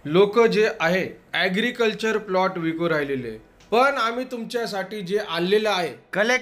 लोक जे आहे ॲग्रिकल्चर प्लॉट विकू राहिलेले, पण आम्ही तुमच्यासाठी जे आणलेलं आहे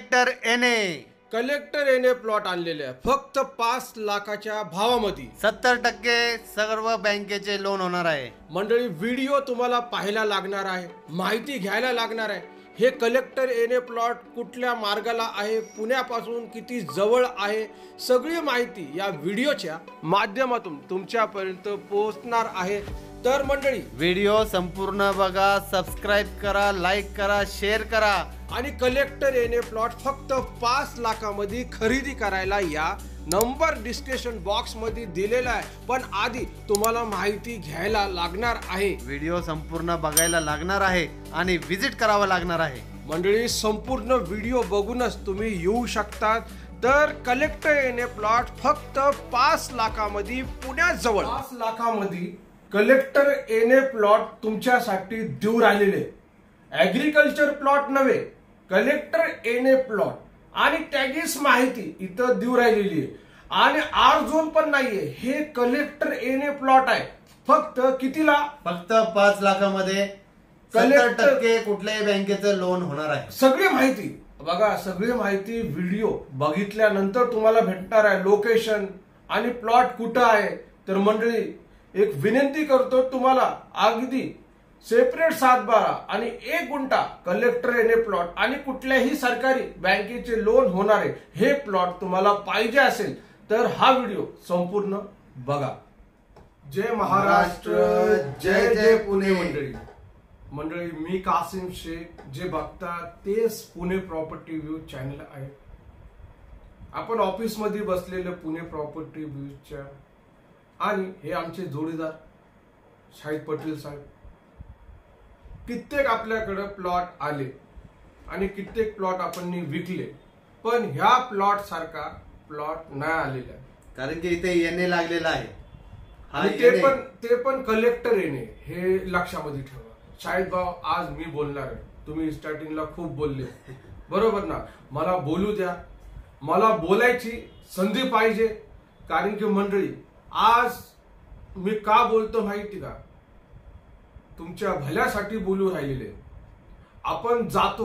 कलेक्टर एने प्लॉट आणलेले आहे फक्त 5 लाखाच्या भावामध्ये 70% सर्व बँकेचे लोन होणार आहे। मंडळी, व्हिडिओ तुम्हाला पाहायला लागणार आहे, माहिती घ्यायला लागणार आहे। हे कलेक्टर एने प्लॉट कुठल्या मार्गाला आहे, पुण्यापासून किती जवळ आहे, सगळी माहिती या व्हिडिओच्या माध्यमातून तुमच्यापर्यंत पोहोचणार आहे। तर मंडळी, व्हिडिओ संपूर्ण बघा, सबस्क्राइब करा, लाईक करा, शेअर करा आणि कलेक्टर एने प्लॉट फक्त 5 लाखामध्ये खरेदी करायला या नंबर डिस्क्रिप्शन बॉक्स मध्ये दिलेला आहे। पण आधी तुम्हाला माहिती घ्यायला लागणार आहे, व्हिडिओ संपूर्ण बघायला लागणार आहे आणि विजिट करावं लागणार आहे। मंडळी, संपूर्ण व्हिडिओ बघूनच तुम्ही येऊ शकतात। तर कलेक्टर एने प्लॉट फक्त 5 लाखामध्ये पुण्याजवळ 5 लाखामध्ये कलेक्टर एने प्लॉट तुमच्यासाठी देऊ राहिलेले। ॲग्रिकल्चर प्लॉट नव्हे, कलेक्टर एने प्लॉट आणि त्याचीच माहिती इथं देऊ राहिलेली आहे। आणि आर झोन पण नाहीये, हे कलेक्टर एने प्लॉट आहे। फक्त कितीला? फक्त 5 लाखामध्ये 70% कुठल्याही बँकेचं लोन होणार आहे। सगळी माहिती बघा, सगळी माहिती व्हिडिओ बघितल्यानंतर तुम्हाला भेटणार आहे। लोकेशन आणि प्लॉट कुठं आहे। तर मंडळी, एक विनंती करतो तुम्हाला, अगदी सेपरेट 7/12 आणि 1 गुंठा कलेक्टर एने प्लॉट आणि कुठल्याही सरकारी बँकेचे लोन होणारे हे प्लॉट तुम्हाला पाहिजे असेल तर हा व्हिडिओ संपूर्ण बघा। जय महाराष्ट्र, जय जय पुणे। मंडळी, मी कासिम शेख, जे बघता तेच पुणे प्रॉपर्टी व्ह्यू चॅनल आहे। आपण ऑफिस मध्ये बसलेले पुणे प्रॉपर्टी व्ह्यूच्या आणि हे आमचे जोडीदार शाहिद पटेल साहेब। कित्येक आपल्याकडे प्लॉट आले आणि कित्येक प्लॉट आपण विकले, पण ह्या प्लॉट सारखा प्लॉट नाही आलेला, कारण की इथे येणे लागलेला आहे। आणि ते पण कलेक्टर येणे, हे लक्षामध्ये ठेवा। शाहिद भाऊ, आज मी बोलणार आहे, तुम्ही स्टार्टिंगला खूप बोलले, बरोबर ना? मला बोलू द्या, मला बोलायची संधी पाहिजे। कारण की मंडळी, आज मी का बोलतो माहिती का? तुमच्या भल्यासाठी बोलू राहिलेले। आपण जातो,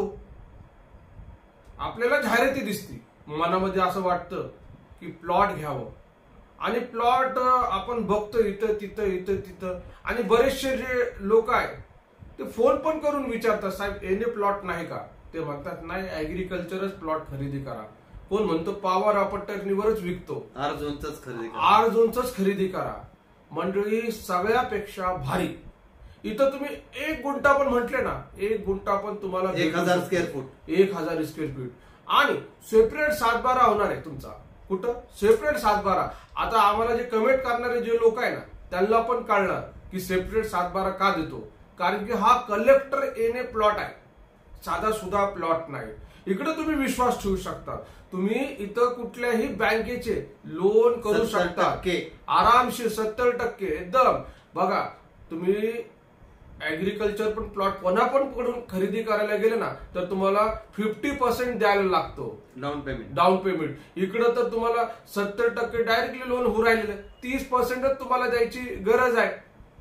आपल्याला जाहिराती दिसती, मनामध्ये असं वाटतं की प्लॉट घ्यावं, आणि प्लॉट आपण बघतो इथं तिथं, आणि बरेचसे जे लोक आहेत ते फोन पण करून विचारतात, साहेब एने प्लॉट नाही का? ते म्हणतात नाही, ॲग्रिकल्चरच प्लॉट खरेदी करा। कोण म्हणतो पॉवर अपॉर्च्युनिटीवरच विकतो, आर झोनच खरेदी करा। मंडळी, सगळ्यापेक्षा भारी इथं तुम्ही 1 गुंठा पण म्हटले ना, 1 गुंठा पण तुम्हाला 1000 स्क्वेअर फूट 1000 स्क्वेअर फीट आणि सेपरेट 7/12 होणार आहे तुमचा। कुठं? सेपरेट 7/12। आता आम्हाला जे कमेंट करणारे जे लोक आहे ना, त्यांना पण कळणार की सेपरेट 7/12 का देतो, कारण की हा कलेक्टर एने प्लॉट आहे, साधा सुद्धा प्लॉट नाही। इकडे तुम्ही विश्वास ठेवू शकता, तुम्ही इथं कुठल्याही बँकेचे लोन करू शकता आरामशीर 70% एकदम। बघा, तुम्ही ॲग्रिकल्चर पण प्लॉट कोणा पण कडून खरेदी करायला गेले ना, तर तुम्हाला 50% द्यायला लागतो डाऊन पेमेंट। इकडं तर तुम्हाला 70% डायरेक्टली लोन होऊ राहिलेलं, 30% तुम्हाला द्यायची गरज आहे।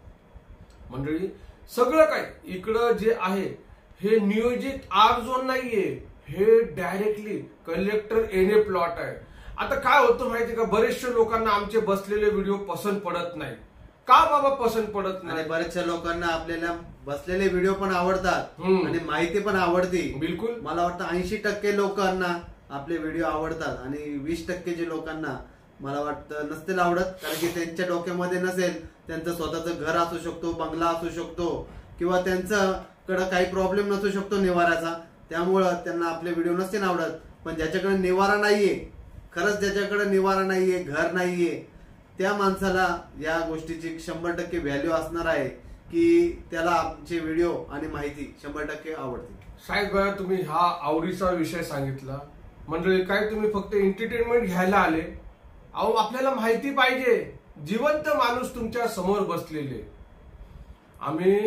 मंडळी, सगळं काय इकडं जे आहे हे नियोजित आर झोन नाहीये, हे डायरेक्टली कलेक्टर एने प्लॉट आहे। आता काय होतं माहिती का, बरेचशा लोकांना आमचे बसलेले व्हिडिओ पसंत पडत नाही। का बाबा पसंत पडत नाही? बऱ्याचशा लोकांना आपल्याला बसलेले व्हिडिओ पण आवडतात आणि माहिती पण आवडते। बिलकुल, मला वाटतं 80% लोकांना आपले व्हिडिओ आवडतात आणि 20% जे लोकांना मला वाटतं नसतील आवडत, कारण की त्यांच्या डोक्यामध्ये नसेल, त्यांचं स्वतःचं घर असू शकतो, बंगला असू शकतो, किंवा त्यांच्याकडे काही प्रॉब्लेम नसू शकतो निवाराचा, त्यामुळं त्यांना आपले व्हिडिओ नसतील आवडत। पण ज्याच्याकडे निवारा नाहीये, खरंच ज्याच्याकडे निवारा नाहीये, घर नाहीये, त्या माणसाला या गोष्टीची 100% व्हॅल्यू असणार आहे की त्याला आमचे व्हिडिओ आणि माहिती 100% आवडते। साहेब भाई, तुम्ही हा आवडीचा विषय सांगितला। म्हणजे काय, तुम्ही फक्त एंटरटेनमेंट घ्यायला आले? अहो, आपल्याला माहिती पाहिजे, जिवंत माणूस तुमच्या समोर बसलेले। आम्ही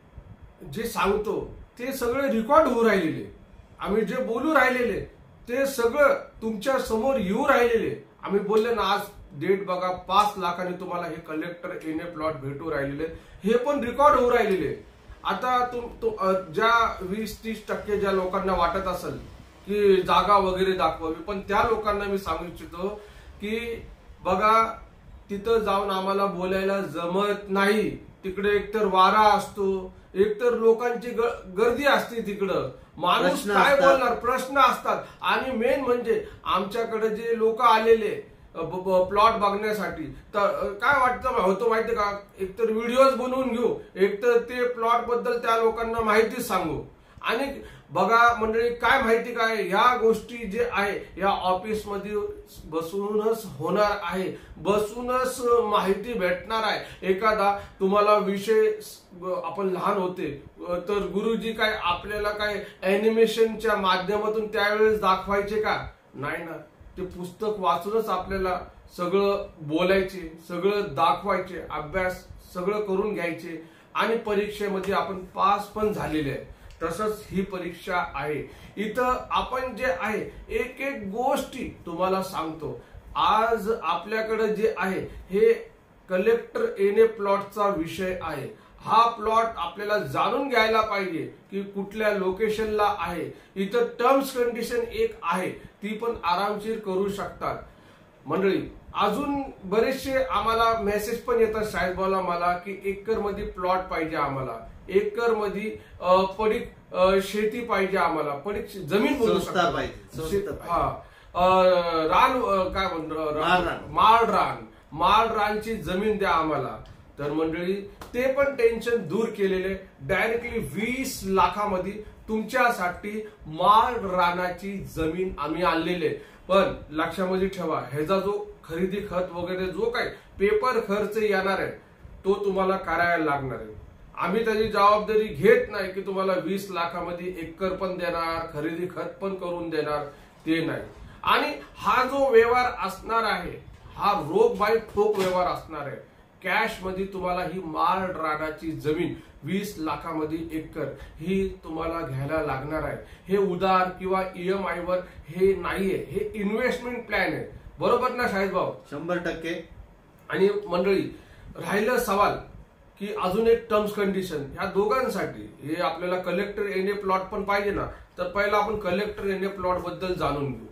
जे सांगतो ते सगळे रेकॉर्ड होऊ राहिलेले, आम्ही जे बोलू राहिलेले ते सगळं तुमच्या समोर येऊ राहिलेले। आम्ही बोलले ना, आज डेट बघा 5 लाखांनी तुम्हाला हे कलेक्टर एने प्लॉट भेटू राहिलेले, हे पण रेकॉर्ड होऊ राहिलेले. आता ज्या 20-30% ज्या लोकांना वाटत असेल की जागा वगैरे दाखवावी, पण त्या लोकांना मी सांगू इच्छितो की बघा तिथं जाऊन आम्हाला बोलायला जमत नाही. तिकडे एकतर वारा असतो, एकतर लोकांची गर्दी असते, तिकडं माणूस काय बोलणार, प्रश्न असतात. आणि मेन म्हणजे आमच्याकडे जे लोक आलेले प्लॉट बघण्यासाठी, तर काय वाटतं होतं माहितीये का, एकतर व्हिडिओज बनवून घेऊ, एकतर ते प्लॉट बद्दल त्या लोकांना माहिती सांगू. आणि बघा मंडळी, काय माहिती काय, ह्या गोष्टी जे आहे या ऑफिसमध्ये बसूनच होणार आहे, बसूनच माहिती भेटणार आहे. एखादा तुम्हाला विषय, आपण लहान होते तर गुरुजी काय आपल्याला काय अॅनिमेशनच्या माध्यमातून त्यावेळेस दाखवायचे का, नाही ना. ते पुस्तक वाचूनच आपल्याला सगळं बोलायचे, सगळं दाखवायचे, अभ्यास सगळं करून घ्यायचे आणि परीक्षेमध्ये आपण पास पण झालेले आहे. तसंच ही परीक्षा आहे. इथं आपण जे आहे एक एक गोष्टी तुम्हाला सांगतो. आज आपल्याकडे जे आहे हे कलेक्टर एने प्लॉटचा विषय आहे. हा प्लॉट आपल्याला जाणून घ्यायला पाहिजे की कुठल्या लोकेशनला आहे. इथं टर्म्स कंडिशन एक आहे, ती पण आरामशीर करू शकतात. मंडळी, अजून बरेचसे आम्हाला मेसेज पण येतात साहेबाला मला की एकर मध्ये प्लॉट पाहिजे, आम्हाला एकर मध्ये पडीक शेती पाहिजे, आम्हाला पडीक जमीन बोलू शकतो. रान काय म्हणतो, माळ रानची जमीन द्या आम्हाला. तर मंडळी ते पण टेन्शन दूर केलेले, डायरेक्टली 20 लाखामध्ये तुमच्यासाठी माळ रानाची जमीन आम्ही आणलेले. पण लक्षामध्ये ठेवा, ह्याचा जो खरेदी खत वगैरे जो काही पेपर खर्च येणार आहे तो तुम्हाला करायला लागणार आहे. आम्ही त्याची जबाबदारी घेत नाही की तुम्हाला 20 लाखामध्ये एकर पण देणार, खरेदी खत पण करून देणार, ते नाही. आणि हा जो व्यवहार असणार आहे हा रोख बाय ठोक व्यवहार असणार आहे. कॅश मध्ये तुम्हाला ही माळ रानाची जमीन 20 लाखामध्ये एकर ही तुम्हाला घ्यायला लागणार आहे. हे उधार किंवा EMI वर हे नाहीये, हे इन्व्हेस्टमेंट प्लॅन आहे. बरोबर ना शाहीद भाऊ? 100%. आणि मंडळी, राहिलं सवाल की अजून एक टर्म्स कंडिशन ह्या दोघांसाठी, हे आपल्याला कलेक्टर एने प्लॉट पण पाहिजे ना, तर पहिला आपण कलेक्टर एने प्लॉट बद्दल जाणून घेऊ.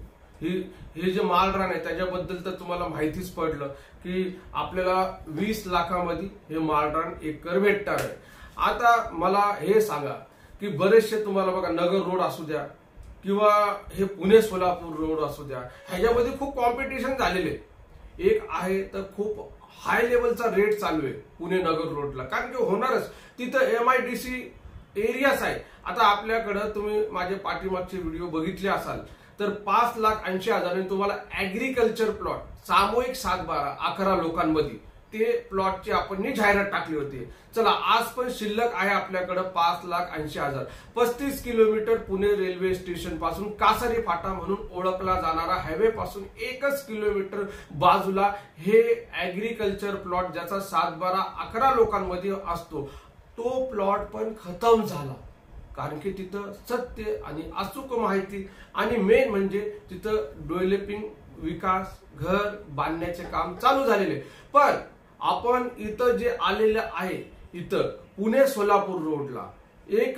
हे जे माळरान आहे त्याच्याबद्दल तर तुम्हाला माहितीच पडलं की आपल्याला 20 लाखामध्ये हे माळरान एकर भेटणार आहे. आता मला हे सांगा की बरेचसे तुम्हाला बघा नगर रोड असू द्या किंवा हे पुणे सोलापूर रोड असू द्या, ह्याच्यामध्ये खूप कॉम्पिटिशन झालेले. एक आहे तर खूप हाय लेवलचा रेट चालू आहे पुणे नगर रोडला, कारण की होणारच, तिथं MIDC एरियाच आहे. आता आपल्याकडं तुम्ही माझे पाठीमागचे व्हिडिओ बघितले असाल तर 5,80,000 तुम्हाला ऍग्रिकल्चर प्लॉट सामूहिक 7-12 11 लोकांमध्ये ते प्लॉटची आपण जाहिरात टाकली होती. चला, आज पण शिल्लक आहे आपल्याकडे 5,80,000. 35 किलोमीटर पुणे रेल्वे स्टेशन पासून कासारी फाटा म्हणून ओळखला जाणारा हायवे पासून 1 किलोमीटर बाजूला हे ऍग्रिकल्चर प्लॉट ज्याचा 7-12 11 लोकांमध्ये असतो, तो प्लॉट पण खतम झाला. कारण की तिथं सत्य आणि अचूक माहिती आणि मेन म्हणजे तिथं डेव्हलपिंग विकास, घर बांधण्याचे काम चालू झालेले. पण आपण इथं जे आलेलं आहे, इथं पुणे सोलापूर रोडला एक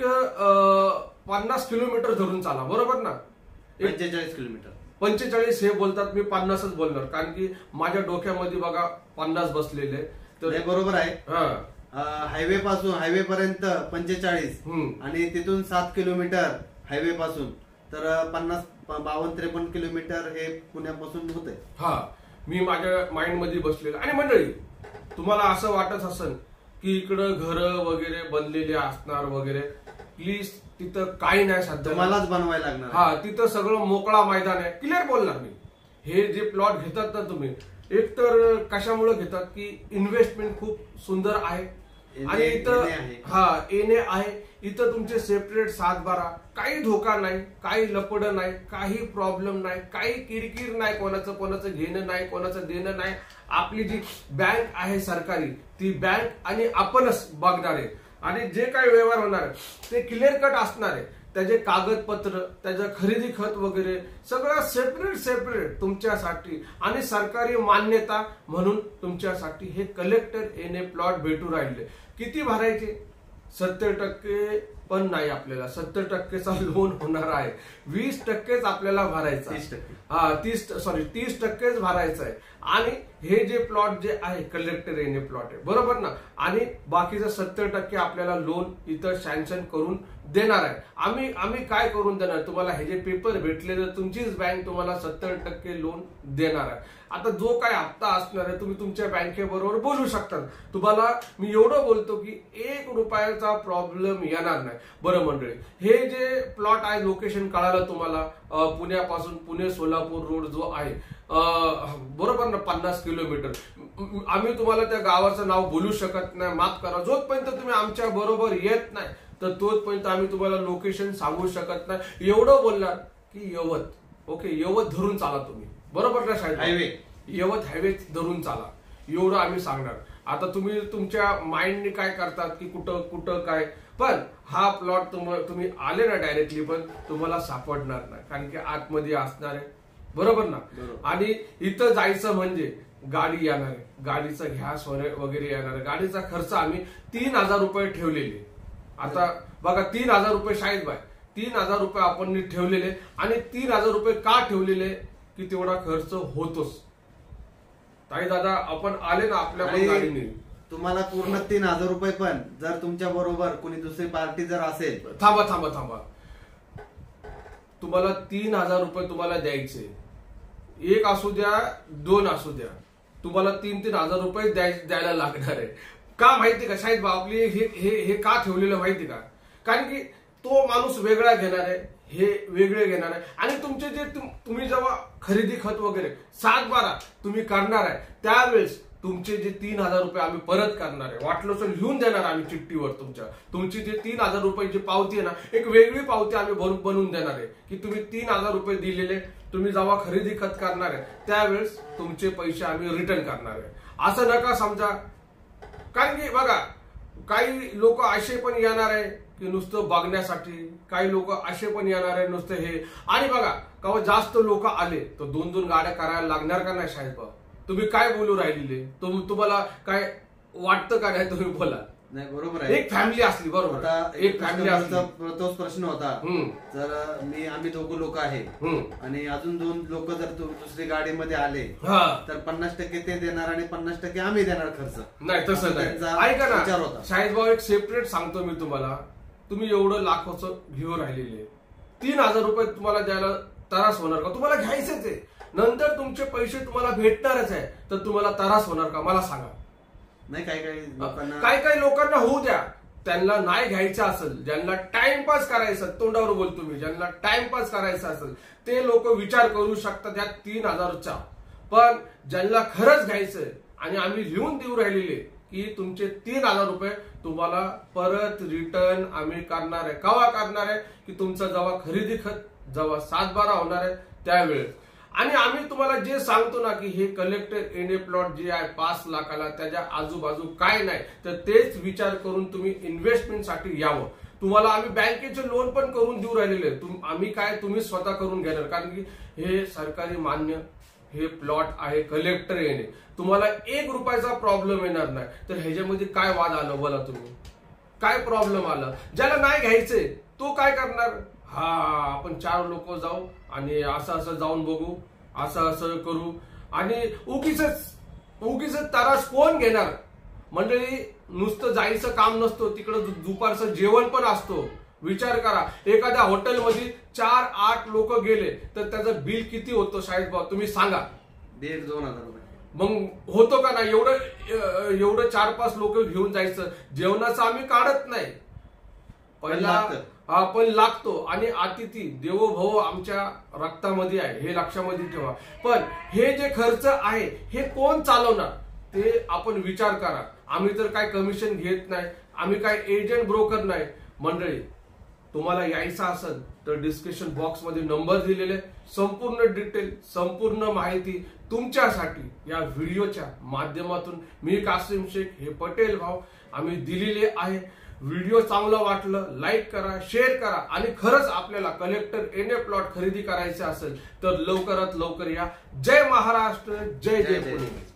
50 किलोमीटर धरून चाला, बरोबर ना? 45 किलोमीटर. 45 हे बोलतात, मी 50च बोलणार, कारण की माझ्या डोक्यामध्ये बघा 50 बसलेले. तर बरोबर आहे. हायवे पासून हायवे पर्यंत 45 आणि तिथून 7 किलोमीटर हायवे पासून, तर 52-53 किलोमीटर हे पुण्यापासून होत आहे. हा, मी माझ्या माइंड मध्ये बसलेलं. आणि मंडळी, तुम्हाला असं वाटत असेल की इकडं घर वगैरे बनलेले असणार वगैरे, प्लीज तिथं काही नाही सध्या, मलाच बनवायला लागणार. हा, तिथं सगळं मोकळा मैदान आहे. क्लिअर बोलणार मी. हे जे प्लॉट घेतात ना तुम्ही, एक तर कशामुळे घेतात की इन्व्हेस्टमेंट खूप सुंदर आहे आणि इथं एने आहे. इथं तुमचे सेपरेट 7-12, काही धोका नाही, काही लपड नाही, काही प्रॉब्लेम नाही, काही किरकिर नाही, कोणाचं घेणं नाही, कोणाचं देणं नाही. आपली जी बँक आहे सरकारी, ती बँक आणि आपणच बघणार आहे. आणि जे काही व्यवहार होणार आहे ते क्लिअर कट असणार आहे. त्याचे कागदपत्र, त्याचं खरेदी खत वगैरे सगळं सेपरेट तुमच्यासाठी आणि सरकारी मान्यता म्हणून तुमच्यासाठी हे कलेक्टर एने प्लॉट भेटू राहिले. किती भरायचे? 70% पण नाही, आपल्याला 70%चा लोन होणार आहे. 20%च आपल्याला भरायचा. 30%च भरायचं आहे. आणि हे जे प्लॉट जे आहे कलेक्टर एने प्लॉट आहे, बरोबर ना, आणि बाकीचं 70% आपल्याला लोन इथं सँक्शन करून देणार आहे. आम्ही काय करून देणार तुम्हाला? हे जे पेपर भेटले तर तुमचीच बँक तुम्हाला 70% लोन देणार आहे. आता जो काय हप्ता असणार आहे तुम्ही तुमच्या बँकेबरोबर बोलू शकता. तुम्हाला मी एवढं बोलतो की 1 रुपयाचा प्रॉब्लेम येणार नाही. बरं मंडळी, हे जे प्लॉट आहे लोकेशन कळालं तुम्हाला, पुण्यापासून पुणे सोलापूर रोड जो आहे, बरोबर ना, 50 किलोमीटर. आम्ही तुम्हाला त्या गावाचं नाव बोलू शकत नाही, माफ करा. जोपर्यंत तुम्ही आमच्या बरोबर येत नाही तर तोपर्यंत आम्ही तुम्हाला लोकेशन सांगू शकत नाही. एवढं बोलणार की यवत, ओके, यवत धरून चाला तुम्ही, बरोबर ना साहेब? हायवे, यवत हायवे धरून चाला, एवढं आम्ही सांगणार. आता तुम्ही तुमच्या माइंडने काय करतात की कुठं काय, पण हा प्लॉट तुम्ही आले ना डायरेक्टली पण तुम्हाला सापडणार नाही, कारण की आतमध्ये असणार आहे, बरोबर ना. आणि इथं जायचं म्हणजे गाडी येणार आहे, गाडीचा गॅस वगैरे येणार आहे. गाडीचा खर्च आम्ही 3,000 रुपये ठेवलेले. आता बघा 3,000 रुपये शाहीद बाय, 3,000 रुपये आपण ठेवलेले. आणि 3,000 रुपये का ठेवलेले? की तेवढा खर्च होतोच. ताई दादा आपण आले ना आपल्या गाडीने, तुम्हाला पूर्ण 3,000 रुपये पण जर तुमच्या बरोबर कोणी दुसरी पार्टी जर असेल, थांबा, तुम्हाला 3,000 रुपये तुम्हाला द्यायचे. 1 असू द्या, 2 असू द्या, तुम्हाला 3,000 रुपये द्यायला लागणार आहे. का माहिती का शाहीद बाबा? आपली हे का ठेवलेलं माहिती का? कारण की तो माणूस वेगळा घेणार आहे, हे वेगळे घेणार आहे. आणि तुमचे जे तुम्ही जेव्हा खरेदी खत वगैरे 7/12 तुम्ही करणार आहे त्यावेळेस तुमचे जे 3,000 रुपये आम्ही परत करणार आहे, वाटलं तर लिहून देणार आम्ही चिठ्ठीवर. तुमची जे 3,000 रुपयाची पावती आहे ना, एक वेगळी पावती आम्ही बनवून देणार आहे की तुम्ही 3,000 रुपये दिलेले, तुम्ही जेव्हा खरेदी खत करणार आहे त्यावेळेस तुमचे पैसे आम्ही रिटर्न करणार आहे. असं नका समजा. कारण की बघा, काही लोक असे पण येणार आहे की नुसतं बघण्यासाठी, काही लोक असे पण येणार आहे नुसतं हे. आणि बघा, का जास्त लोक आले तर 2-2 गाड्या करायला लागणार का नाही साहेब? तुम्ही काय बोलू राहिलेले? तुम्हाला काय वाटतं का नाही? तुम्ही बोला. नाही, बरोबर आहे. एक फॅमिली असली, बरोबर, एक फॅमिली असली. तोच प्रश्न होता. जर आम्ही 2 लोक आहे आणि अजून 2 लोक जर दुसरी गाडीमध्ये आले तर 50% ते देणार आणि 50% आम्ही देणार खर्च. नाही, तसं नाही. ऐका ना शाहीद भाऊ, एक सेपरेट सांगतो मी तुम्हाला. तुम्ही एवढं लाखोचं घेऊन राहिलेले, 3,000 रुपये तुम्हाला द्यायला त्रास होणार का? तुम्हाला घ्यायचेच आहे, नंतर तुमचे पैसे तुम्हाला भेटणारच आहे, तर तुम्हाला त्रास होणार का? मला सांगा. नाही, काही लोकांना होऊ द्या, त्यांना नाही घ्यायचं असेल, ज्यांना टाइमपास करायचं, तोंडावर बोलतो मी, ज्यांना टाइमपास करायचा असेल ते लोक विचार करू शकतात या 3,000चा. पण ज्यांना खरंच घ्यायचंय आणि आम्ही लिहून देऊ राहिलेले की तुमचे 3,000 रुपये तुम्हाला परत रिटर्न आम्ही करणार आहे. केव्हा करणार आहे? की तुमचा जेव्हा खरेदी खत जेव्हा 7/12 होणार आहे त्यावेळेस. आणि आम्ही तुम्हाला जे सांगतो ना की हे कलेक्टर एने प्लॉट जे आहे 5 लाखाला, त्याच्या आजूबाजू काय नाही, तर तेच विचार करून तुम्ही इन्व्हेस्टमेंटसाठी यावं. तुम्हाला आम्ही बँकेचे लोन पण करून देऊ राहिलेले. आम्ही काय, तुम्ही स्वतः करून घेणार, कारण की हे सरकारी मान्य हे प्लॉट आहे कलेक्टर एने. तुम्हाला 1 रुपयाचा प्रॉब्लेम येणार नाही. तर ह्याच्यामध्ये काय वाद आलं बोला? तुम्ही काय प्रॉब्लेम आला? ज्याला नाही घ्यायचे तो काय करणार? आपण 4 लोक जाऊ आणि असं जाऊन बघू, असं करू, आणि उगीच त्रास कोण घेणार? मंडळी, नुसतं जायचं काम नसतो, तिकडं दुपारचं जेवण पण असतो. विचार करा, एखाद्या हॉटेलमध्ये 4-8 लोक गेले तर त्याचं बिल किती होतं शाहीद भाऊ? तुम्ही सांगा. 1,500-2,000 रुपये. मग होतो का नाही? एवढं 4-5 लोक घेऊन जायचं. जेवणाचं आम्ही काढत नाही, पहिला आपण लागतो. आणि अतिथी देवो भव आमच्या रक्तामध्ये आहे, हे लक्षामध्ये ठेवा. पण हे जे खर्च आहे हे कोण चालवणार ते आपण विचार करा. आम्ही तर काय कमिशन घेत नाही, आम्ही काय एजंट ब्रोकर नाही. मंडळी, तुम्हाला यायचं असेल तर डिस्क्रिप्शन बॉक्स मध्ये नंबर दिलेले, संपूर्ण डिटेल, संपूर्ण माहिती तुमच्यासाठी या व्हिडिओच्या माध्यमातून मी कासिम शेख हे पटेल भाऊ आम्ही दिलेले आहे. व्हिडिओ चांगलं वाटलं लाईक करा, शेअर करा आणि खरंच आपल्याला कलेक्टर NA प्लॉट खरेदी करायचे असेल तर लवकरात लवकर या. जय महाराष्ट्र, जय जय पुणे.